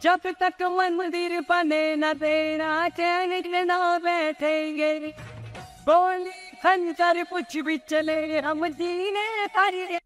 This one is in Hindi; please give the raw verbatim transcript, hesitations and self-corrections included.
जब तक मंदिर बने न तेरा चैन न बैठेंगे। बोली खंजर कुछ भी चले हम जीने तारे